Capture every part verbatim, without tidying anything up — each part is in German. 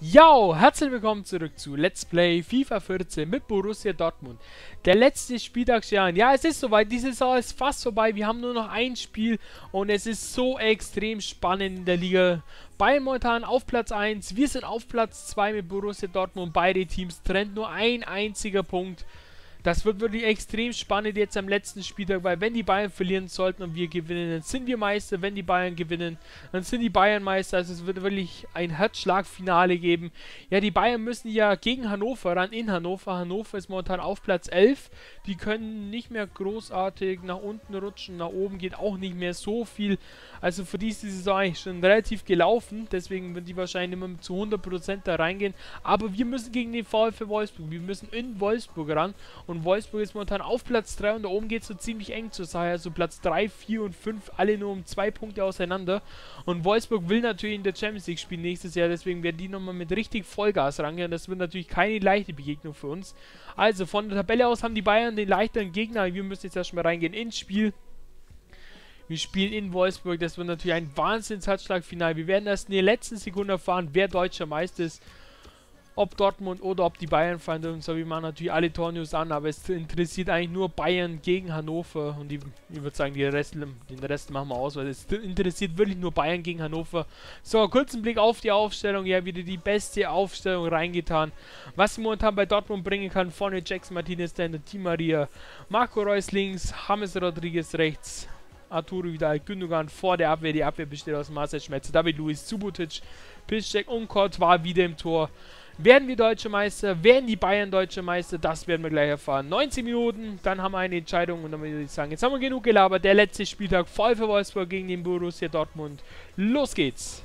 Yo, herzlich willkommen zurück zu Let's Play FIFA vierzehn mit Borussia Dortmund. Der letzte Spieltag steht. Ja, es ist soweit, die Saison ist fast vorbei. Wir haben nur noch ein Spiel und es ist so extrem spannend in der Liga. Bayern momentan auf Platz eins, wir sind auf Platz zwei mit Borussia Dortmund. Beide Teams trennt nur ein einziger Punkt. Das wird wirklich extrem spannend jetzt am letzten Spieltag, weil wenn die Bayern verlieren sollten und wir gewinnen, dann sind wir Meister. Wenn die Bayern gewinnen, dann sind die Bayern Meister. Also es wird wirklich ein Herzschlagfinale geben. Ja, die Bayern müssen ja gegen Hannover ran, in Hannover. Hannover ist momentan auf Platz elf. Die können nicht mehr großartig nach unten rutschen, nach oben geht auch nicht mehr so viel. Also für die ist die Saison eigentlich schon relativ gelaufen. Deswegen werden die wahrscheinlich immer zu hundert Prozent da reingehen. Aber wir müssen gegen den VfL Wolfsburg. Wir müssen in Wolfsburg ran. Und Wolfsburg ist momentan auf Platz drei und da oben geht es so ziemlich eng zur Sache. Also Platz drei, vier und fünf, alle nur um zwei Punkte auseinander. Und Wolfsburg will natürlich in der Champions League spielen nächstes Jahr, deswegen werden die nochmal mit richtig Vollgas rangehen. Das wird natürlich keine leichte Begegnung für uns. Also von der Tabelle aus haben die Bayern den leichteren Gegner. Wir müssen jetzt erstmal reingehen ins Spiel. Wir spielen in Wolfsburg, das wird natürlich ein Wahnsinns-Herzschlag-Final. Wir werden erst in der letzten Sekunde erfahren, wer deutscher Meister ist. Ob Dortmund oder ob die Bayern fallen und so, wir machen natürlich alle Torneos an, aber es interessiert eigentlich nur Bayern gegen Hannover und die, ich würde sagen, die Rest, den Rest machen wir aus, weil es interessiert wirklich nur Bayern gegen Hannover. So, kurzen Blick auf die Aufstellung, ja, wieder die beste Aufstellung reingetan. Was sie momentan bei Dortmund bringen kann, vorne Jackson Martinez, dann der Di Maria, Marco Reus links, James Rodriguez rechts, Arturo Vidal, Gündogan vor der Abwehr, die Abwehr besteht aus Marcel Schmetzer, David Luiz, Subotic, Piszczek und Courtois wieder im Tor. Werden wir Deutsche Meister? Werden die Bayern Deutsche Meister? Das werden wir gleich erfahren. neunzehn Minuten, dann haben wir eine Entscheidung und dann würde ich sagen, jetzt haben wir genug gelabert. Der letzte Spieltag, VfL Wolfsburg gegen den Borussia Dortmund. Los geht's!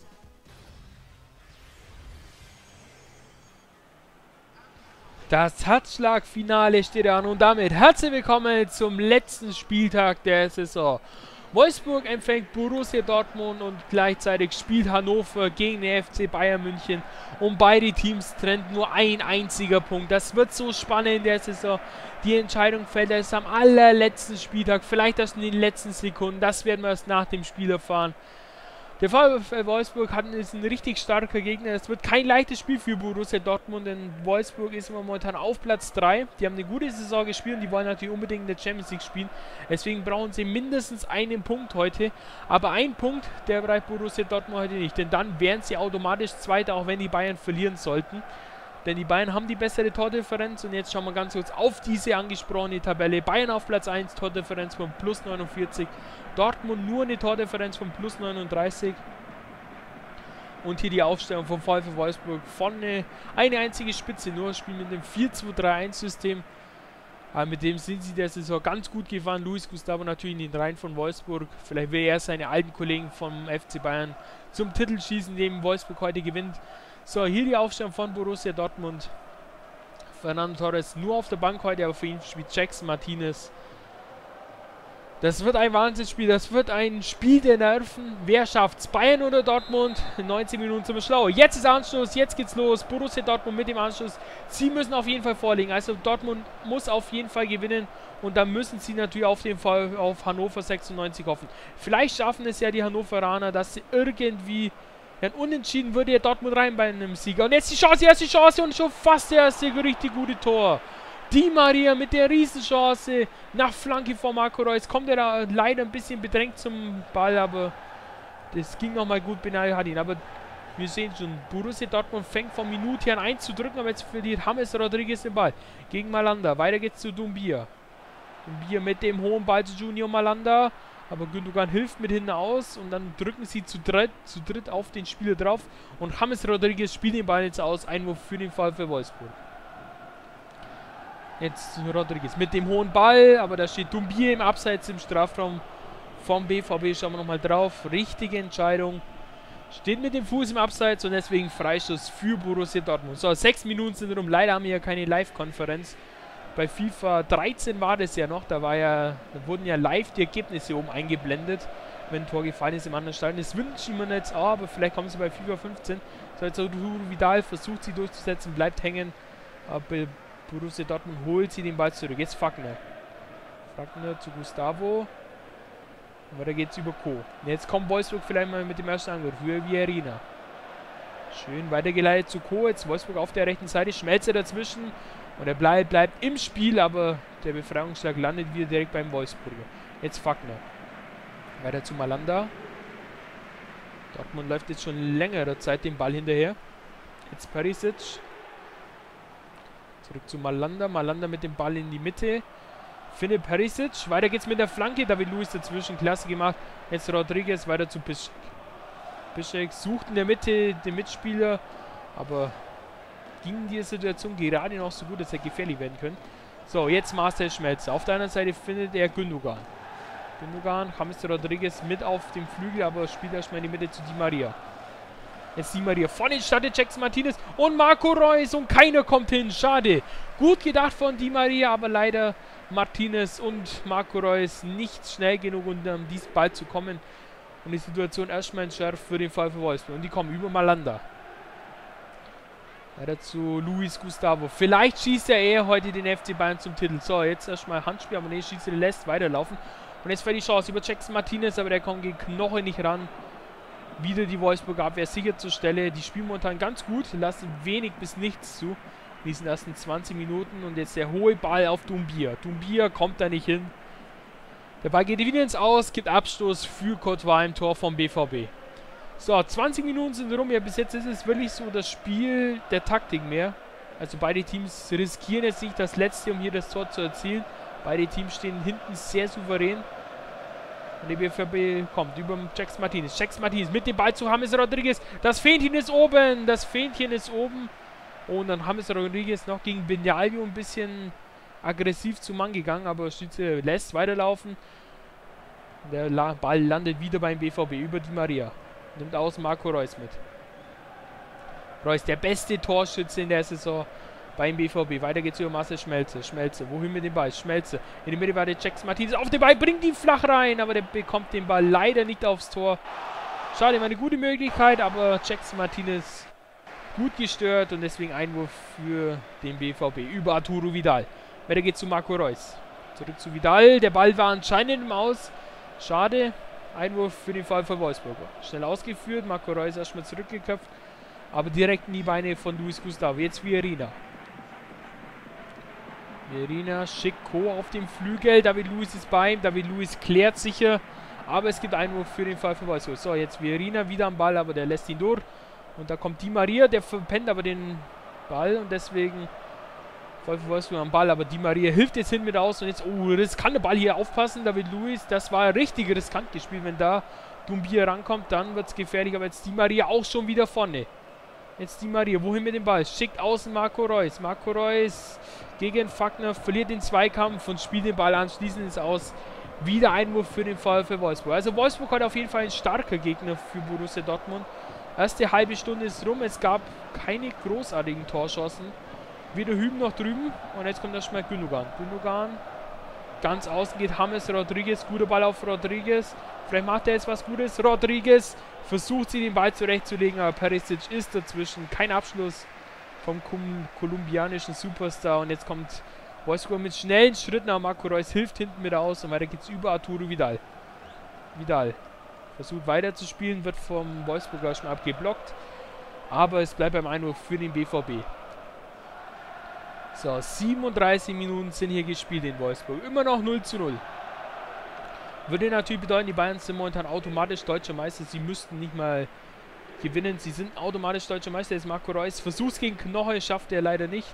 Das Herzschlagfinale steht an und damit herzlich willkommen zum letzten Spieltag der Saison. Wolfsburg empfängt Borussia Dortmund und gleichzeitig spielt Hannover gegen den F C Bayern München und beide Teams trennt nur ein einziger Punkt. Das wird so spannend in der Saison. Die Entscheidung fällt erst am allerletzten Spieltag, vielleicht erst in den letzten Sekunden. Das werden wir erst nach dem Spiel erfahren. Der VfL Wolfsburg hat, ist ein richtig starker Gegner. Es wird kein leichtes Spiel für Borussia Dortmund, denn Wolfsburg ist momentan auf Platz drei. Die haben eine gute Saison gespielt und die wollen natürlich unbedingt in der Champions League spielen. Deswegen brauchen sie mindestens einen Punkt heute. Aber ein Punkt, der bereicht Borussia Dortmund heute nicht. Denn dann wären sie automatisch Zweiter, auch wenn die Bayern verlieren sollten. Denn die Bayern haben die bessere Tordifferenz. Und jetzt schauen wir ganz kurz auf diese angesprochene Tabelle. Bayern auf Platz eins, Tordifferenz von plus neunundvierzig. Dortmund nur eine Tordifferenz von plus neununddreißig. Und hier die Aufstellung vom VfL Wolfsburg. Vorne eine einzige Spitze, nur spielen mit dem vier zwei drei eins System. Aber mit dem sind sie der Saison ganz gut gefahren. Luis Gustavo natürlich in den Reihen von Wolfsburg. Vielleicht will er seine alten Kollegen vom F C Bayern zum Titel schießen, dem Wolfsburg heute gewinnt. So, hier die Aufstellung von Borussia Dortmund. Fernando Torres nur auf der Bank heute, aber für ihn spielt Jackson Martinez. Das wird ein Wahnsinnsspiel, das wird ein Spiel der Nerven. Wer schafft's? Bayern oder Dortmund? In neunzehn Minuten zum Schlau. Jetzt ist Anschluss, jetzt geht's los. Borussia Dortmund mit dem Anschluss. Sie müssen auf jeden Fall vorlegen. Also Dortmund muss auf jeden Fall gewinnen. Und dann müssen sie natürlich auf den Fall auf Hannover sechsundneunzig hoffen. Vielleicht schaffen es ja die Hannoveraner, dass sie irgendwie... Dann unentschieden würde ja Dortmund rein bei einem Sieger. Und jetzt die Chance, erste Chance und schon fast der erste richtig gute Tor. Di Maria mit der Riesenchance nach Flanke von Marco Reus. Kommt er da leider ein bisschen bedrängt zum Ball, aber das ging nochmal gut. Benal hat ihn. Aber wir sehen schon, Borussia Dortmund fängt von Minute an einzudrücken, aber jetzt verliert James Rodriguez den Ball gegen Malanda. Weiter geht's zu Doumbia. Doumbia mit dem hohen Ball zu Junior Malanda. Aber Gündogan hilft mit hinten aus und dann drücken sie zu dritt, zu dritt auf den Spieler drauf. Und James Rodriguez spielt den Ball jetzt aus. Einwurf für den VfL Wolfsburg. Jetzt Rodriguez mit dem hohen Ball, aber da steht Doumbia im Abseits im Strafraum vom B V B. Schauen wir nochmal drauf. Richtige Entscheidung. Steht mit dem Fuß im Abseits und deswegen Freistoß für Borussia Dortmund. So, sechs Minuten sind rum. Leider haben wir ja keine Live-Konferenz. Bei FIFA dreizehn war das ja noch, da war ja, da wurden ja live die Ergebnisse oben eingeblendet, wenn ein Tor gefallen ist im anderen Stadion. Das wünschen wir jetzt auch, aber vielleicht kommen sie bei FIFA fünfzehn. So, jetzt Arturo Vidal versucht sie durchzusetzen, bleibt hängen, aber Borussia Dortmund holt sie den Ball zurück. Jetzt Fagner. Fagner zu Gustavo. Aber da geht es über Co. Jetzt kommt Wolfsburg vielleicht mal mit dem ersten Angriff. Für Vierina. Schön weitergeleitet zu Co. Jetzt Wolfsburg auf der rechten Seite. Schmelzer dazwischen. Und der Blei bleibt im Spiel, aber der Befreiungsschlag landet wieder direkt beim Wolfsburger. Jetzt Fakner. Weiter zu Malanda. Dortmund läuft jetzt schon längere Zeit den Ball hinterher. Jetzt Perisic. Zurück zu Malanda. Malanda mit dem Ball in die Mitte. Findet Perisic. Weiter geht's mit der Flanke. David Luiz dazwischen. Klasse gemacht. Jetzt Rodriguez weiter zu Piszczek. Piszczek sucht in der Mitte den Mitspieler. Aber ging die Situation gerade noch so gut, dass er gefährlich werden können. So, jetzt Marcel Schmelzer. Auf der anderen Seite findet er Gündogan. Gündogan, James Rodriguez mit auf dem Flügel, aber spielt erstmal in die Mitte zu Di Maria. Jetzt Di Maria. Vorne startet Jackson Martinez und Marco Reus und keiner kommt hin. Schade. Gut gedacht von Di Maria, aber leider Martinez und Marco Reus nicht schnell genug, um an diesen Ball zu kommen. Und die Situation erstmal entschärft für den Fall für Wolfsburg. Und die kommen über Malanda. Weiter zu Luis Gustavo. Vielleicht schießt er eher heute den F C Bayern zum Titel. So, jetzt erstmal Handspiel, aber nee, schießt er, lässt weiterlaufen. Und jetzt wäre die Chance über Jackson Martinez, aber der kommt gegen Knoche nicht ran. Wieder die Wolfsburger Abwehr sicher zur Stelle. Die spielen momentan ganz gut, lassen wenig bis nichts zu in diesen ersten zwanzig Minuten. Und jetzt der hohe Ball auf Doumbia. Doumbia kommt da nicht hin. Der Ball geht wieder ins Aus, gibt Abstoß für Courtois im Tor vom B V B. So, zwanzig Minuten sind rum. Ja, bis jetzt ist es wirklich so das Spiel der Taktik mehr. Also beide Teams riskieren jetzt nicht das Letzte, um hier das Tor zu erzielen. Beide Teams stehen hinten sehr souverän. Und der B V B kommt über Jackson Martinez. Jackson Martinez mit dem Ball zu James Rodriguez. Das Fähnchen ist oben. Das Fähnchen ist oben. Und dann James Rodriguez noch gegen Benjalio ein bisschen aggressiv zum Mann gegangen. Aber Schütze lässt weiterlaufen. Der La Ball landet wieder beim B V B über Di Maria. Nimmt aus Marco Reus mit. Reus, der beste Torschütze in der Saison beim B V B. Weiter geht's über Marcel Schmelzer. Schmelzer, wohin mit dem Ball? Schmelzer. In der Mitte war der Jackson Martinez auf den Ball, bringt ihn flach rein, aber der bekommt den Ball leider nicht aufs Tor. Schade, war eine gute Möglichkeit, aber Jackson Martinez gut gestört und deswegen Einwurf für den B V B über Arturo Vidal. Weiter geht's zu Marco Reus. Zurück zu Vidal. Der Ball war anscheinend im Aus. Schade. Einwurf für den Fall von Wolfsburg. Schnell ausgeführt. Marco Reus erstmal zurückgeköpft. Aber direkt in die Beine von Luis Gustavo. Jetzt Viorina. Viorina schickt Co auf dem Flügel. David Luiz ist bei ihm. David Luiz klärt sicher. Aber es gibt Einwurf für den Fall von Wolfsburg. So, jetzt Viorina wieder am Ball, aber der lässt ihn durch. Und da kommt Di Maria. Der verpennt aber den Ball. Und deswegen Fall von Wolfsburg am Ball. Aber Di Maria hilft jetzt hin mit aus. Und jetzt, oh, riskant der Ball hier aufpassen. David Luiz, das war richtig riskant gespielt. Wenn da Doumbia rankommt, dann wird es gefährlich. Aber jetzt Di Maria auch schon wieder vorne. Jetzt Di Maria, wohin mit dem Ball? Schickt außen Marco Reus. Marco Reus gegen Fakner, verliert den Zweikampf und spielt den Ball anschließend ins Aus. Wieder Einwurf für den Fall für Wolfsburg. Also Wolfsburg hat auf jeden Fall ein starker Gegner für Borussia Dortmund. Erste halbe Stunde ist rum. Es gab keine großartigen Torchancen. Weder hüben noch drüben. Und jetzt kommt erstmal Gündogan. Gündogan. Ganz außen geht James Rodriguez. Guter Ball auf Rodriguez. Vielleicht macht er jetzt was Gutes. Rodriguez versucht sie den Ball zurechtzulegen, aber Perisic ist dazwischen. Kein Abschluss vom kolumbianischen Superstar. Und jetzt kommt Wolfsburg mit schnellen Schritten. Aber Marco Reus hilft hinten mit aus. Und weiter geht es über Arturo Vidal. Vidal versucht weiterzuspielen, wird vom Wolfsburger schon abgeblockt. Aber es bleibt beim Einwurf für den B V B. So, siebenunddreißig Minuten sind hier gespielt in Wolfsburg. Immer noch null zu null. Würde natürlich bedeuten, die Bayern sind momentan automatisch deutscher Meister. Sie müssten nicht mal gewinnen. Sie sind automatisch deutscher Meister. Jetzt Marco Reus. Versuchs gegen Knoche, schafft er leider nicht.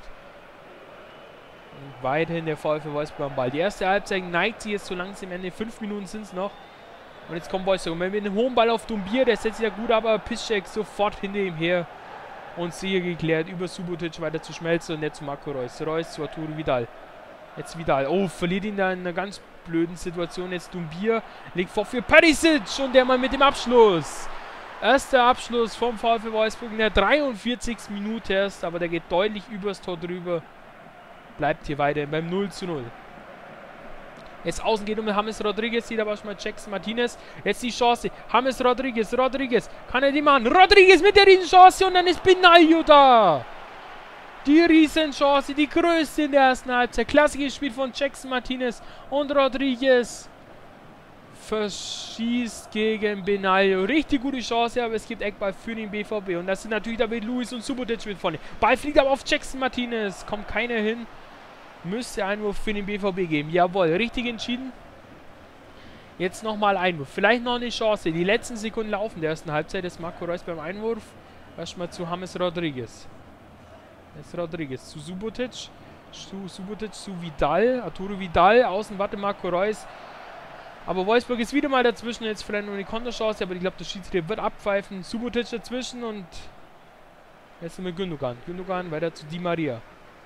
Und weiterhin der Fall für Wolfsburg am Ball. Die erste Halbzeit neigt sie jetzt so langsam Ende. Fünf Minuten sind es noch. Und jetzt kommt Wolfsburg. Mit einem hohen Ball auf Doumbia. Der setzt sich ja gut, aber Piszczek sofort hinter ihm her. Und sicher geklärt über Subotic weiter zu Schmelzer und jetzt zu Marco Reus. Reus zu Arturo Vidal. Jetzt Vidal. Oh, verliert ihn da in einer ganz blöden Situation. Jetzt Doumbia legt vor für Perisic und der mal mit dem Abschluss. Erster Abschluss vom VfL Wolfsburg in der dreiundvierzigsten Minute erst, aber der geht deutlich übers Tor drüber. Bleibt hier weiter beim null zu null. Jetzt außen geht um James Rodriguez, sieht aber schon mal Jackson Martinez. Jetzt die Chance. James Rodriguez, Rodriguez. Kann er die machen? Rodriguez mit der Riesenchance und dann ist Benaglio da. Die Riesenchance, die größte in der ersten Halbzeit. Klasse gespielt von Jackson Martinez und Rodriguez. verschießt gegen Benaglio. Richtig gute Chance, aber es gibt Eckball für den B V B. Und das sind natürlich David Luiz und Subotic mit vorne. Ball fliegt aber auf Jackson Martinez. Kommt keiner hin. Müsste Einwurf für den B V B geben. Jawohl, richtig entschieden. Jetzt nochmal Einwurf. Vielleicht noch eine Chance. Die letzten Sekunden laufen der ersten Halbzeit ist Marco Reus beim Einwurf. Erstmal zu James Rodriguez. Jetzt Rodriguez zu Subotic. Zu Subotic zu Vidal. Arturo Vidal. Außen warte Marco Reus. Aber Wolfsburg ist wieder mal dazwischen. Jetzt vielleicht noch eine Konterchance. Aber ich glaube, der Schiedsrichter wird abpfeifen. Subotic dazwischen und jetzt sind wir Gündogan. Gündogan weiter zu Di Maria.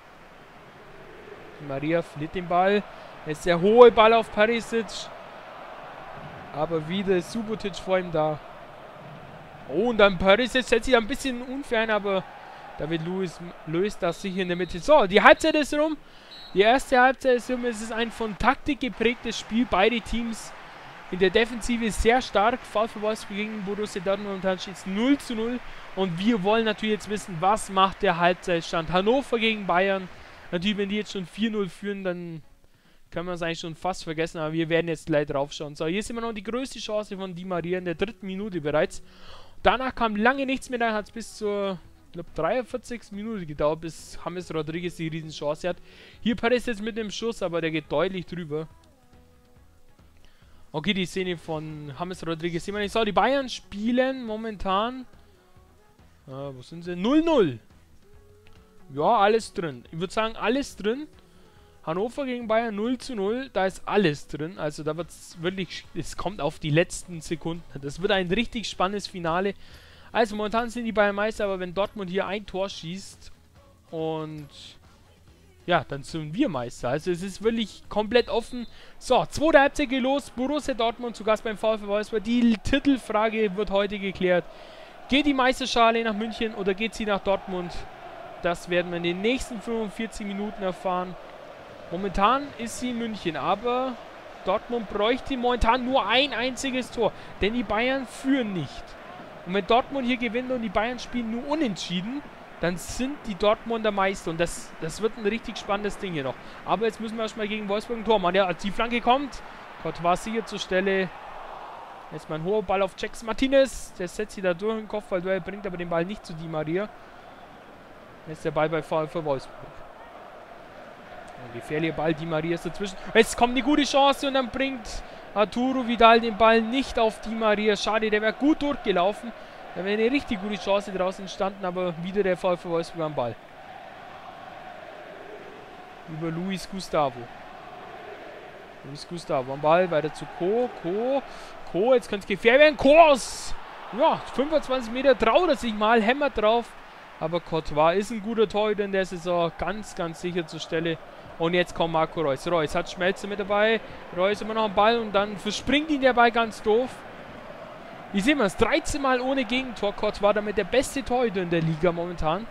Di Maria verliert den Ball. Jetzt der hohe Ball auf Perisic. Aber wieder ist Subotic vor ihm da. Oh, und dann Perisic setzt sich ein bisschen unfair ein, aber David Luiz löst das sicher in der Mitte. So, die Halbzeit ist rum. Die erste Halbzeit ist rum. Es ist ein von Taktik geprägtes Spiel. Beide Teams in der Defensive sehr stark. VfL Wolfsburg gegen Borussia Dortmund und dann steht es null zu null. Und wir wollen natürlich jetzt wissen, was macht der Halbzeitstand. Hannover gegen Bayern. Natürlich, wenn die jetzt schon vier null führen, dann können wir es eigentlich schon fast vergessen, aber wir werden jetzt gleich drauf schauen. So, hier ist immer noch die größte Chance von Di Maria in der dritten Minute bereits. Danach kam lange nichts mehr, dann hat es bis zur, ich glaube, dreiundvierzigsten Minute gedauert, bis James Rodriguez die Riesenchance hat. Hier Paris jetzt mit dem Schuss, aber der geht deutlich drüber. Okay, die Szene von James Rodriguez sehen wir nicht. So, die Bayern spielen momentan, äh, wo sind sie? null null. Ja, alles drin. Ich würde sagen, alles drin. Hannover gegen Bayern null zu null, da ist alles drin, also da wird es wirklich, es kommt auf die letzten Sekunden, das wird ein richtig spannendes Finale. Also momentan sind die Bayern Meister, aber wenn Dortmund hier ein Tor schießt und ja, dann sind wir Meister, also es ist wirklich komplett offen. So, zweite Halbzeit geht los, Borussia Dortmund zu Gast beim VfL Wolfsburg, die Titelfrage wird heute geklärt. Geht die Meisterschale nach München oder geht sie nach Dortmund? Das werden wir in den nächsten fünfundvierzig Minuten erfahren. Momentan ist sie in München, aber Dortmund bräuchte momentan nur ein einziges Tor, denn die Bayern führen nicht. Und wenn Dortmund hier gewinnt und die Bayern spielen nur unentschieden, dann sind die Dortmunder Meister und das, das wird ein richtig spannendes Ding hier noch. Aber jetzt müssen wir erstmal gegen Wolfsburg ein Tor machen. Ja, als die Flanke kommt, Gott war sicher zur Stelle. Jetzt mal ein hoher Ball auf Jackson Martinez, der setzt sich da durch im Kopfballduell, bringt aber den Ball nicht zu Di Maria. Jetzt der Ball bei VfL Wolfsburg. Ein gefährlicher Ball, Di Maria ist dazwischen. Jetzt kommt eine gute Chance und dann bringt Arturo Vidal den Ball nicht auf Di Maria. Schade, der wäre gut durchgelaufen. Da wäre eine richtig gute Chance draußen entstanden, aber wieder der VfL Wolfsburg am Ball. Über Luis Gustavo. Luis Gustavo am Ball, weiter zu Co. Co. Co, jetzt könnte es gefährlich werden. Kors! Ja, fünfundzwanzig Meter traut er sich mal, hämmert drauf. Aber Courtois ist ein guter Torhüter in der Saison, ganz, ganz sicher zur Stelle. Und jetzt kommt Marco Reus. Reus hat Schmelzer mit dabei. Reus immer noch am Ball und dann verspringt ihn der Ball ganz doof. Wie sehen wir es? dreizehn Mal ohne Gegentor. Courtois damit der beste Torhüter in der Liga momentan.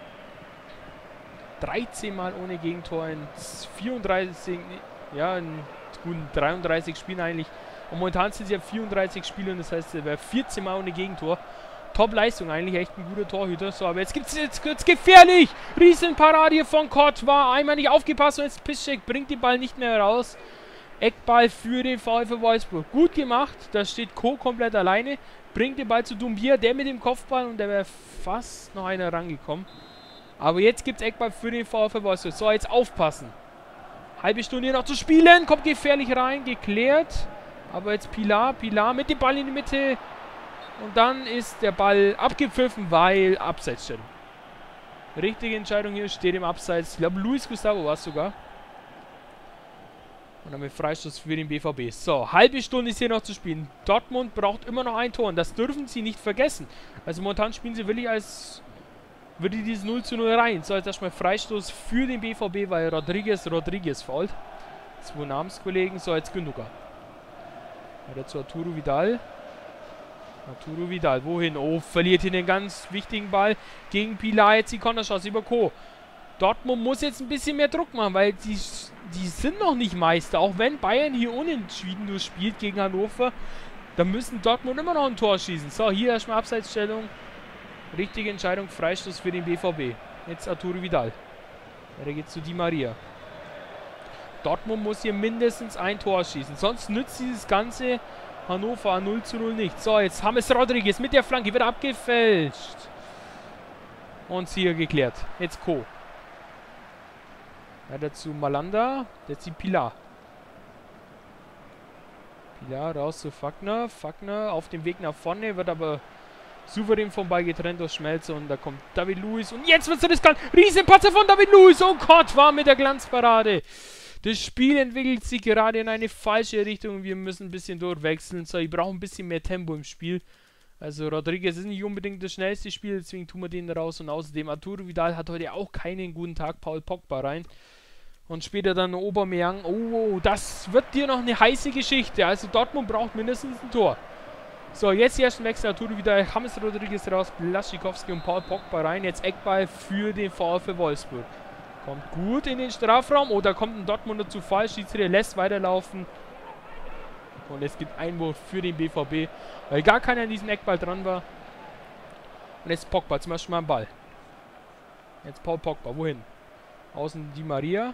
dreizehn Mal ohne Gegentor in vierunddreißig, ja, in guten dreiunddreißig Spielen eigentlich. Und momentan sind es ja vierunddreißig Spiele und das heißt, er wäre vierzehn Mal ohne Gegentor. Top-Leistung eigentlich, echt ein guter Torhüter. So, aber jetzt gibt es jetzt, jetzt gefährlich. Riesenparade von Courtois. Einmal nicht aufgepasst und jetzt Piszczek bringt den Ball nicht mehr raus. Eckball für den VfL Wolfsburg. Gut gemacht. Da steht Co komplett alleine. Bringt den Ball zu Doumbia, der mit dem Kopfball und der wäre fast noch einer rangekommen. Aber jetzt gibt es Eckball für den VfL Wolfsburg. So, jetzt aufpassen. Halbe Stunde hier noch zu spielen. Kommt gefährlich rein, geklärt. Aber jetzt Pilar, Pilar mit dem Ball in die Mitte. Und dann ist der Ball abgepfiffen, weil Abseitsstellung. Richtige Entscheidung hier, steht im Abseits. Ich glaube, Luis Gustavo war es sogar. Und dann mit Freistoß für den B V B. So, halbe Stunde ist hier noch zu spielen. Dortmund braucht immer noch ein Tor und das dürfen sie nicht vergessen. Also momentan spielen sie wirklich als würde dieses null zu null rein. So, jetzt erstmal Freistoß für den B V B, weil Rodriguez Rodriguez fault. Zwei Namenskollegen. So, jetzt Gündogan. Weiter zu Arturo Vidal. Arturo Vidal, wohin? Oh, verliert hier den ganz wichtigen Ball gegen Pilar. Jetzt die Konterchance über Co. Dortmund muss jetzt ein bisschen mehr Druck machen, weil die, die sind noch nicht Meister. Auch wenn Bayern hier unentschieden nur spielt gegen Hannover, dann müssen Dortmund immer noch ein Tor schießen. So, hier erstmal Abseitsstellung. Richtige Entscheidung, Freistoß für den B V B. Jetzt Arturo Vidal. Der geht zu Di Maria. Dortmund muss hier mindestens ein Tor schießen. Sonst nützt dieses ganze Hannover null zu null nicht. So, jetzt James Rodriguez mit der Flanke. Wird abgefälscht. Und hier geklärt. Jetzt Co. Weiter zu Malanda. Jetzt die Pilar. Pilar raus zu Fagner. Fagner auf dem Weg nach vorne. Wird aber souverän vom Ball getrennt durch Schmelzer. Und da kommt David Luiz. Und jetzt wird es riskant. Riesenpatzer von David Luiz. Oh Gott, war mit der Glanzparade. Das Spiel entwickelt sich gerade in eine falsche Richtung. Wir müssen ein bisschen durchwechseln. So, ich brauche ein bisschen mehr Tempo im Spiel. Also Rodriguez ist nicht unbedingt das schnellste Spiel, deswegen tun wir den raus. Und außerdem Arturo Vidal hat heute auch keinen guten Tag. Paul Pogba rein. Und später dann Aubameyang. Oh, das wird dir noch eine heiße Geschichte. Also Dortmund braucht mindestens ein Tor. So, jetzt die ersten Wechsel. Arturo Vidal, James Rodriguez raus, Blaszczykowski und Paul Pogba rein. Jetzt Eckball für den VfL Wolfsburg. Kommt gut in den Strafraum. Oh, da kommt ein Dortmunder zu Fall. Schiedsrichter lässt weiterlaufen. Und es gibt Einwurf für den B V B, weil gar keiner an diesem Eckball dran war. Und jetzt Pogba zum ersten Mal am Ball. Jetzt Paul Pogba. Wohin? Außen Di Maria.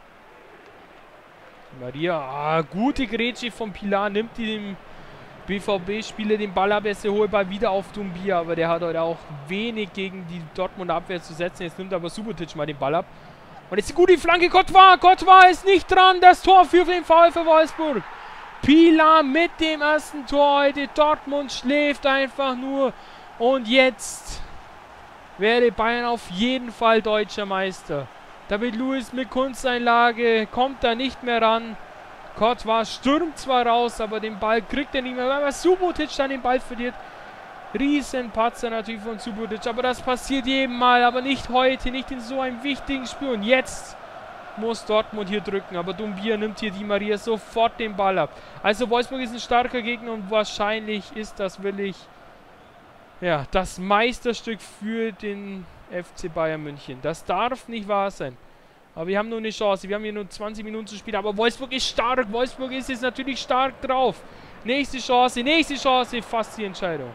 Di Maria. Ah, gute Grätsche von Pilar. Nimmt dem B V B-Spieler den Ball ab. Jetzt der hohe Ball wieder auf Doumbia. Aber der hat heute auch wenig gegen die Dortmunder Abwehr zu setzen. Jetzt nimmt aber Subotic mal den Ball ab. Und jetzt die gute Flanke. Courtois. Courtois ist nicht dran. Das Tor für den VfL Wolfsburg. Pilar mit dem ersten Tor heute. Dortmund schläft einfach nur. Und jetzt wäre Bayern auf jeden Fall deutscher Meister. David Luiz mit Kunsteinlage kommt da nicht mehr ran. Courtois stürmt zwar raus, aber den Ball kriegt er nicht mehr, weil Subotic dann den Ball verliert. Riesenpatzer natürlich von Subotic, aber das passiert jedem Mal, aber nicht heute, nicht in so einem wichtigen Spiel. Und jetzt muss Dortmund hier drücken, aber Doumbia nimmt hier Di Maria sofort den Ball ab. Also Wolfsburg ist ein starker Gegner und wahrscheinlich ist das wirklich ja, das Meisterstück für den F C Bayern München. Das darf nicht wahr sein. Aber wir haben nur eine Chance. Wir haben hier nur zwanzig Minuten zu spielen. Aber Wolfsburg ist stark. Wolfsburg ist jetzt natürlich stark drauf. Nächste Chance, nächste Chance. Fast die Entscheidung.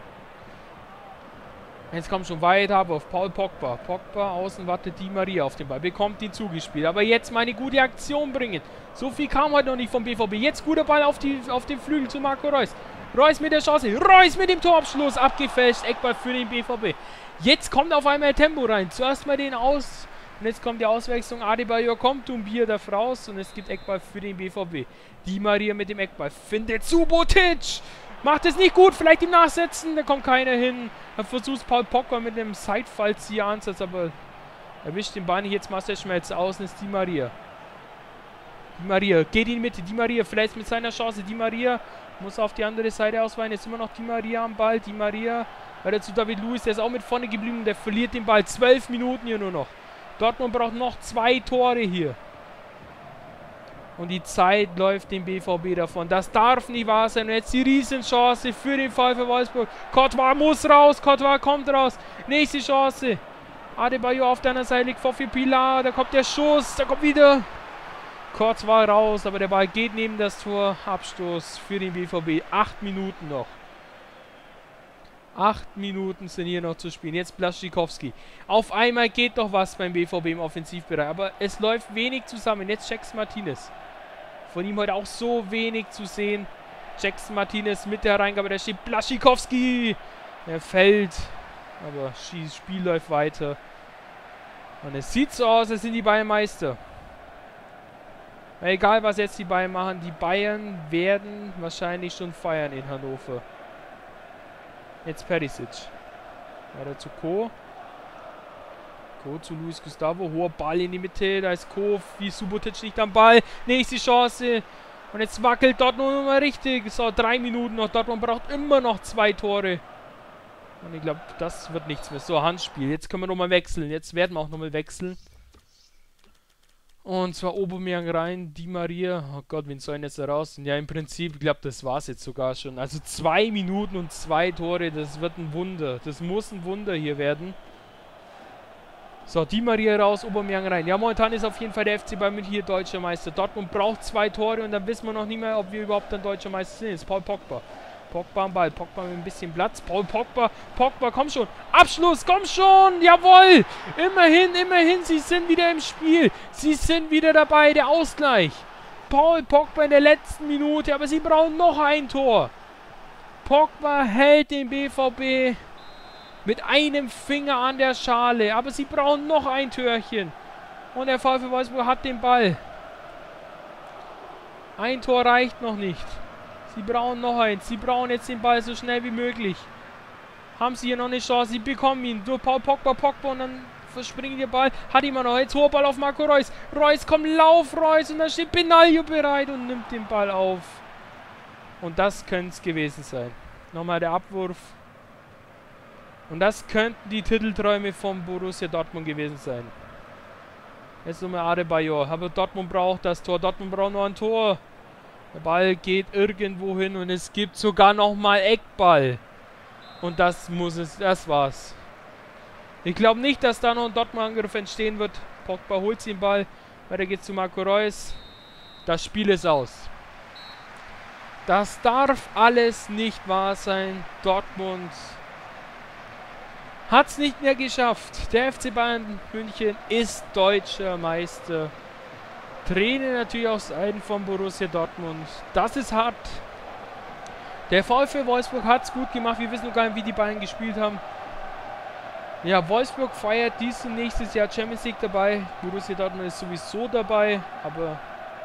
Jetzt kommt schon weiter aber auf Paul Pogba. Pogba außen wartet Di Maria auf den Ball. Bekommt ihn zugespielt. Aber jetzt mal eine gute Aktion bringen. So viel kam heute noch nicht vom B V B. Jetzt guter Ball auf, die, auf den Flügel zu Marco Reus. Reus mit der Chance. Reus mit dem Torabschluss. Abgefälscht. Eckball für den B V B. Jetzt kommt auf einmal Tempo rein. Zuerst mal den aus. Und jetzt kommt die Auswechslung. Adebayor kommt. Doumbia darf raus. Und es gibt Eckball für den B V B. Di Maria mit dem Eckball. Findet Subotic. Macht es nicht gut. Vielleicht ihm nachsetzen. Da kommt keiner hin. Er versucht Paul Pogba mit einem Sidefall-Zieher-Ansatz. Aber erwischt den Ball nicht. Jetzt Marcel Schmelzer. Außen ist Di Maria. Di Maria geht in die Mitte. Di Maria vielleicht mit seiner Chance. Di Maria muss auf die andere Seite ausweichen. Jetzt immer noch Di Maria am Ball. Di Maria weiter zu David Luiz. Der ist auch mit vorne geblieben. Der verliert den Ball. Zwölf Minuten hier nur noch. Dortmund braucht noch zwei Tore hier. Und die Zeit läuft dem B V B davon. Das darf nicht wahr sein. Und jetzt die Riesenchance für den VfL Wolfsburg. Courtois muss raus. Courtois kommt raus. Nächste Chance. Adebayor auf deiner Seite liegt vor für Pilar. Da kommt der Schuss. Da kommt wieder Courtois raus. Aber der Ball geht neben das Tor. Abstoß für den B V B. Acht Minuten noch. Acht Minuten sind hier noch zu spielen. Jetzt Blaszczykowski. Auf einmal geht doch was beim B V B im Offensivbereich. Aber es läuft wenig zusammen. Jetzt Jackson Martinez. Von ihm heute auch so wenig zu sehen. Jackson Martinez mit der Reingabe. Da steht Blaszczykowski. Er fällt. Aber das Spiel läuft weiter. Und es sieht so aus, als sind die Bayern Meister. Egal, was jetzt die Bayern machen. Die Bayern werden wahrscheinlich schon feiern in Hannover. Jetzt Perisic. Weiter zu Co. Co zu Luis Gustavo. Hoher Ball in die Mitte. Da ist Co. Wie Subotic nicht am Ball. Nächste Chance. Und jetzt wackelt Dortmund nochmal richtig. So, drei Minuten noch. Dortmund braucht immer noch zwei Tore. Und ich glaube, das wird nichts mehr. So, Handspiel. Jetzt können wir nochmal wechseln. Jetzt werden wir auch nochmal wechseln. Und zwar Aubameyang rein, Di Maria. Oh Gott, wen soll denn jetzt da raus? Ja, im Prinzip, ich glaube, das war es jetzt sogar schon. Also zwei Minuten und zwei Tore, das wird ein Wunder. Das muss ein Wunder hier werden. So, Di Maria raus, Aubameyang rein. Ja, momentan ist auf jeden Fall der F C Bayern München hier deutscher Meister. Dortmund braucht zwei Tore und dann wissen wir noch nicht mehr, ob wir überhaupt dann deutscher Meister sind. Jetzt Paul Pogba. Pogba am Ball. Pogba mit ein bisschen Platz. Paul Pogba. Pogba, komm schon. Abschluss, komm schon. Jawohl. Immerhin, immerhin. Sie sind wieder im Spiel. Sie sind wieder dabei. Der Ausgleich. Paul Pogba in der letzten Minute, aber sie brauchen noch ein Tor. Pogba hält den B V B mit einem Finger an der Schale, aber sie brauchen noch ein Törchen. Und der VfL Wolfsburg hat den Ball. Ein Tor reicht noch nicht. Sie brauchen noch eins. Sie brauchen jetzt den Ball so schnell wie möglich. Haben sie hier noch eine Chance. Sie bekommen ihn. Durch Paul Pogba, Pogba und dann verspringt der Ball. Hat immer noch. Jetzt hoher Ball auf Marco Reus. Reus, komm, lauf, Reus. Und dann steht Benaglio bereit und nimmt den Ball auf. Und das könnte es gewesen sein. Nochmal der Abwurf. Und das könnten die Titelträume von Borussia Dortmund gewesen sein. Jetzt nochmal Adebayor. Aber Dortmund braucht das Tor. Dortmund braucht noch ein Tor. Der Ball geht irgendwo hin und es gibt sogar nochmal Eckball. Und das muss es, das war's. Ich glaube nicht, dass da noch ein Dortmund-Angriff entstehen wird. Pogba holt sich den Ball. Weiter geht's zu Marco Reus. Das Spiel ist aus. Das darf alles nicht wahr sein. Dortmund hat es nicht mehr geschafft. Der F C Bayern München ist deutscher Meister. Tränen natürlich aus Seiten von Borussia Dortmund. Das ist hart. Der VfL Wolfsburg hat es gut gemacht. Wir wissen noch gar nicht, wie die Bayern gespielt haben. Ja, Wolfsburg feiert dies und nächstes Jahr Champions League dabei. Borussia Dortmund ist sowieso dabei. Aber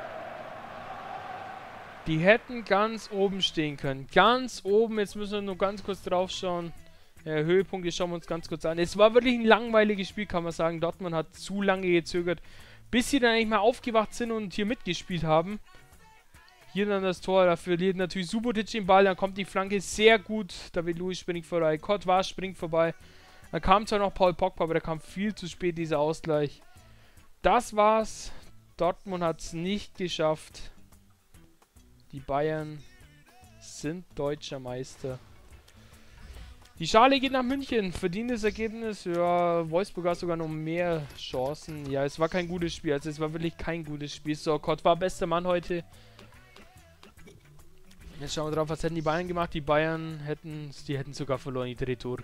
die hätten ganz oben stehen können. Ganz oben. Jetzt müssen wir nur ganz kurz drauf schauen. Ja, Höhepunkte schauen wir uns ganz kurz an. Es war wirklich ein langweiliges Spiel, kann man sagen. Dortmund hat zu lange gezögert, bis sie dann eigentlich mal aufgewacht sind und hier mitgespielt haben. Hier dann das Tor, da verliert natürlich Subotic den Ball, dann kommt die Flanke sehr gut. David Luiz springt vorbei, Courtois springt vorbei. Dann kam zwar noch Paul Pogba, aber da kam viel zu spät dieser Ausgleich. Das war's. Dortmund hat es nicht geschafft. Die Bayern sind deutscher Meister. Die Schale geht nach München. Verdientes Ergebnis. Ja, Wolfsburg hat sogar noch mehr Chancen. Ja, es war kein gutes Spiel. Also es war wirklich kein gutes Spiel. So, Kott war bester Mann heute. Jetzt schauen wir drauf, was hätten die Bayern gemacht. Die Bayern hätten, die hätten sogar verloren. Ich drehe durch.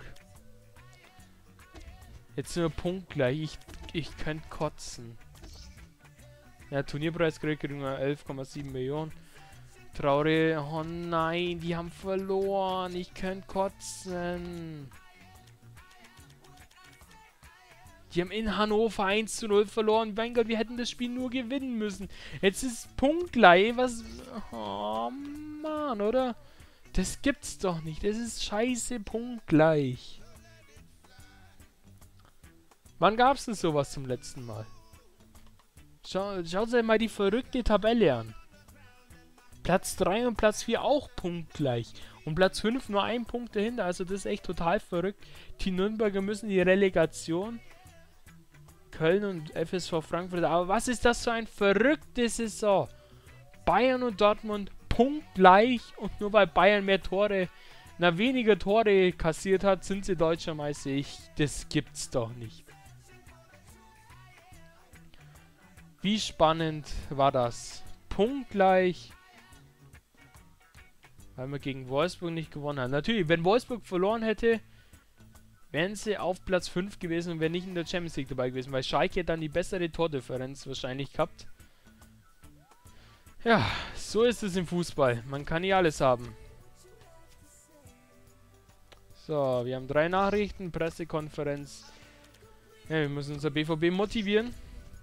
Jetzt nur punktgleich. Ich, ich könnte kotzen. Ja, Turnierpreis kriegt wir elf Komma sieben Millionen. Traore, oh nein, die haben verloren. Ich könnte kotzen. Die haben in Hannover eins zu null verloren. Mein Gott, wir hätten das Spiel nur gewinnen müssen. Jetzt ist es punktgleich. Was? Oh Mann, oder? Das gibt's doch nicht. Das ist scheiße punktgleich. Wann gab's denn sowas zum letzten Mal? Schau, schaut euch mal die verrückte Tabelle an. Platz drei und Platz vier auch punktgleich. Und Platz fünf nur ein Punkt dahinter. Also das ist echt total verrückt. Die Nürnberger müssen die Relegation. Köln und F S V Frankfurt. Aber was ist das für eine verrückte Saison? Bayern und Dortmund punktgleich. Und nur weil Bayern mehr Tore, na weniger Tore kassiert hat, sind sie deutscher Meister. Ich, das gibt's doch nicht. Wie spannend war das? Punktgleich. Weil wir gegen Wolfsburg nicht gewonnen haben. Natürlich, wenn Wolfsburg verloren hätte, wären sie auf Platz fünf gewesen und wären nicht in der Champions League dabei gewesen. Weil Schalke hätte dann die bessere Tordifferenz wahrscheinlich gehabt. Ja, so ist es im Fußball. Man kann nicht alles haben. So, wir haben drei Nachrichten. Pressekonferenz. Ja, wir müssen unser B V B motivieren.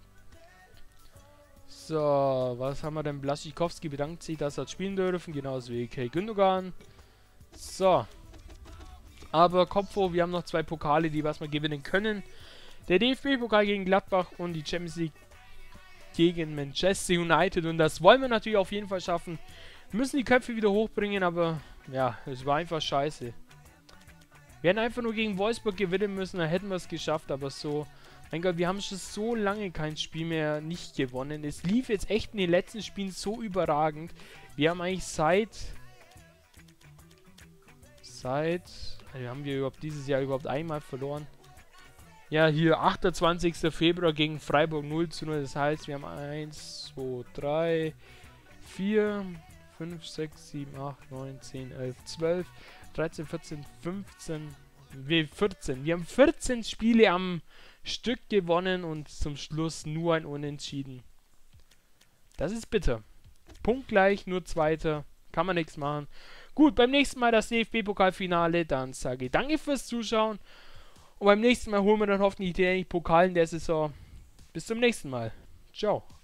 So, was haben wir denn? Blaschikowski bedankt sich, dass er spielen dürfen, genauso wie Kay Gündogan. So. Aber Kopf hoch, wir haben noch zwei Pokale, die was wir gewinnen können. Der D F B-Pokal gegen Gladbach und die Champions League gegen Manchester United. Und das wollen wir natürlich auf jeden Fall schaffen. Wir müssen die Köpfe wieder hochbringen, aber ja, es war einfach scheiße. Wir hätten einfach nur gegen Wolfsburg gewinnen müssen, dann hätten wir es geschafft, aber so... Mein Gott, wir haben schon so lange kein Spiel mehr nicht gewonnen. Es lief jetzt echt in den letzten Spielen so überragend. Wir haben eigentlich seit... Seit... Also haben wir überhaupt dieses Jahr überhaupt einmal verloren? Ja, hier achtundzwanzigster Februar gegen Freiburg null zu null. Das heißt, wir haben eins, zwei, drei, vier, fünf, sechs, sieben, acht, neun, zehn, elf, zwölf, dreizehn, vierzehn, fünfzehn... vierzehn. Wir haben vierzehn Spiele am Stück gewonnen und zum Schluss nur ein Unentschieden. Das ist bitter. Punktgleich, nur Zweiter. Kann man nichts machen. Gut, beim nächsten Mal das D F B-Pokalfinale. Dann sage ich danke fürs Zuschauen. Und beim nächsten Mal holen wir dann hoffentlich den Pokal in der Saison. Bis zum nächsten Mal. Ciao.